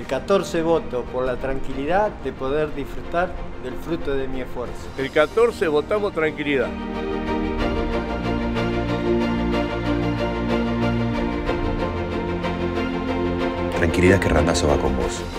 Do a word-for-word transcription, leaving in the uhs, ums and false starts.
El catorce voto por la tranquilidad de poder disfrutar del fruto de mi esfuerzo. El catorce votamos tranquilidad. Tranquilidad que Randazzo va con vos.